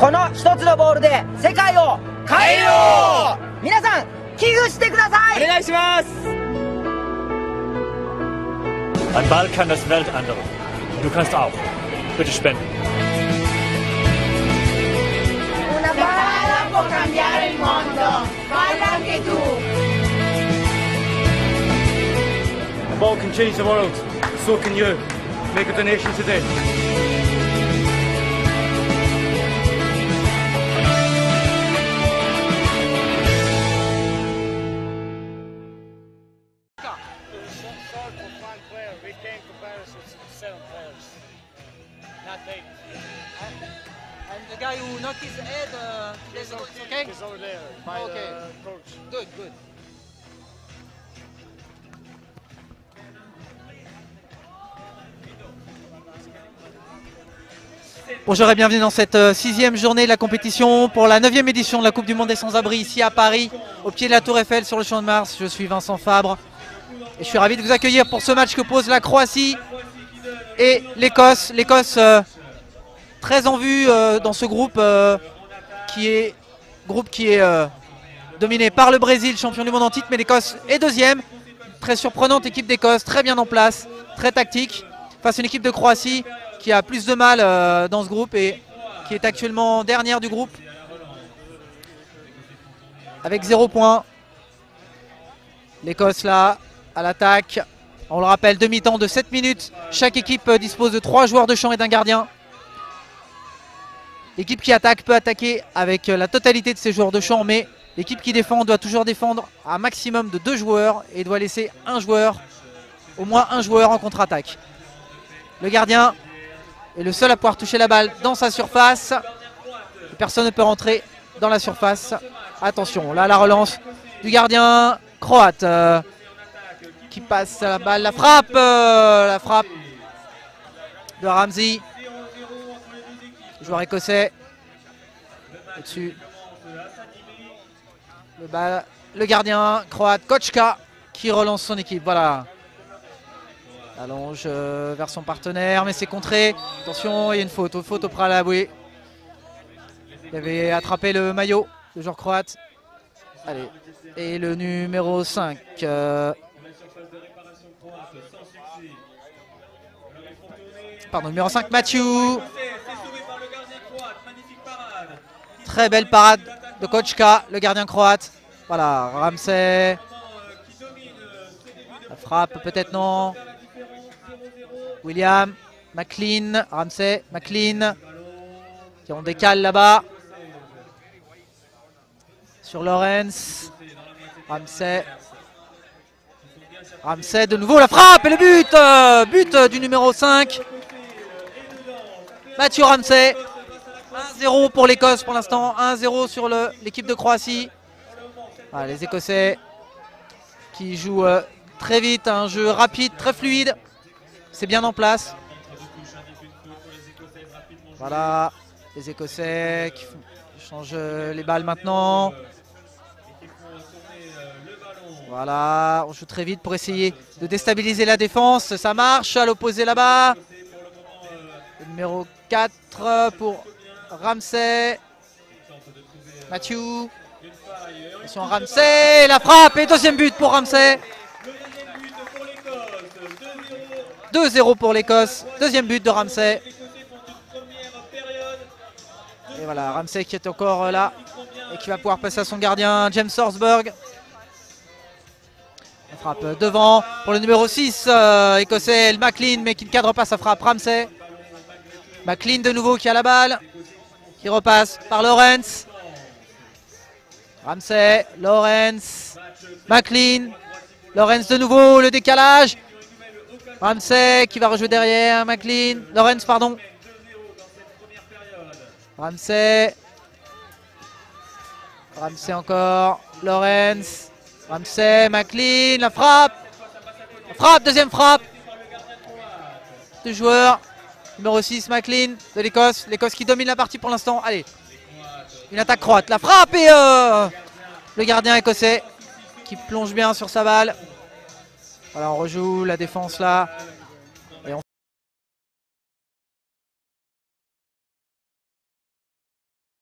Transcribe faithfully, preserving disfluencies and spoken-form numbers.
この一つのボールで世界を変えよう。皆さん寄付してください。お願いします。 Ein Ball kann das Welt ändern. Du kannst auch. Bitte spenden. Una palla può cambiare il mondo. Falla anche tu. A ball can change the world. So can you. Make a donation today. And the guy who knocked his head, uh, is okay? He's over there by Okay. the coach. Good, good. Bonjour et bienvenue dans cette euh, sixième journée de la compétition pour la neuvième édition de la Coupe du Monde des Sans-Abri ici à Paris, au pied de la Tour Eiffel sur le Champ de Mars. Je suis Vincent Fabre et je suis ravi de vous accueillir pour ce match que pose la Croatie et l'Écosse. L'Écosse euh, très en vue euh, dans ce groupe euh, qui est, groupe qui est euh, dominé par le Brésil, champion du monde en titre, mais l'Écosse est deuxième. Très surprenante équipe d'Écosse, très bien en place, très tactique, face à une équipe de Croatie qui a plus de mal euh, dans ce groupe et qui est actuellement dernière du groupe avec zéro point. L'Écosse là à l'attaque, on le rappelle, demi-temps de sept minutes. Chaque équipe euh, dispose de trois joueurs de champ et d'un gardien. L'équipe qui attaque peut attaquer avec euh, la totalité de ses joueurs de champ, mais l'équipe qui défend doit toujours défendre à un maximum de deux joueurs et doit laisser un joueur, au moins un joueur en contre-attaque. Le gardien est le seul à pouvoir toucher la balle dans sa surface. Personne ne peut rentrer dans la surface. Attention, là la relance du gardien croate euh, qui passe la balle, la frappe, euh, la frappe de Ramsey. Joueur écossais. Au-dessus. Le, bal, le gardien croate Kochka qui relance son équipe. Voilà. Allonge euh, vers son partenaire, mais c'est contré. Attention, il y a une faute, faute au Pralaboué. Il avait attrapé le maillot, le joueur croate. Allez, et le numéro cinq. Euh... Pardon, numéro cinq, Mathieu. Très belle parade de Kochka, le gardien croate. Voilà, Ramsey. La frappe, peut-être non. William, McLean, Ramsey, McLean, qui on décale là-bas. Sur Lawrence, Ramsey, Ramsey de nouveau la frappe et le but, euh, but du numéro cinq. Mathieu Ramsey, un zéro pour l'Écosse pour l'instant, un zéro sur l'équipe de Croatie. Ah, les Écossais qui jouent euh, très vite, un jeu rapide, très fluide. C'est bien en place. Voilà, les Écossais qui font, changent les balles maintenant. Voilà, on joue très vite pour essayer de déstabiliser la défense. Ça marche à l'opposé là-bas. Numéro quatre pour Ramsey. Mathieu. Attention Ramsey, la frappe et deuxième but pour Ramsey. deux zéro pour l'Écosse, deuxième but de Ramsey. Et voilà, Ramsey qui est encore là et qui va pouvoir passer à son gardien, James Horsburgh. La frappe devant pour le numéro six, euh, écossais, McLean, mais qui ne cadre pas sa frappe, Ramsey. McLean de nouveau qui a la balle, qui repasse par Lawrence. Ramsey, Lawrence, McLean, Lawrence de nouveau, le décalage. Ramsey qui va rejouer derrière, McLean, Lawrence pardon. Ramsey. Ramsey encore, Lawrence. Ramsey, McLean, la frappe. La frappe, deuxième frappe. Deux joueurs. Numéro six, McLean de l'Écosse. L'Écosse qui domine la partie pour l'instant. Allez. Une attaque croate. La frappe et euh, le gardien écossais qui plonge bien sur sa balle. Voilà, on rejoue la défense là.